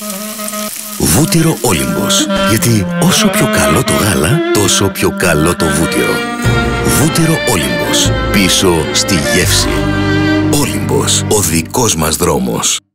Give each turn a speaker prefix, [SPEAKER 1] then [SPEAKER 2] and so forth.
[SPEAKER 1] Βούτυρο Όλυμπος. Γιατί όσο πιο καλό το γάλα, τόσο πιο καλό το βούτυρο. Βούτυρο Όλυμπος. Πίσω στη γεύση. Όλυμπος. Ο δικός μας δρόμος.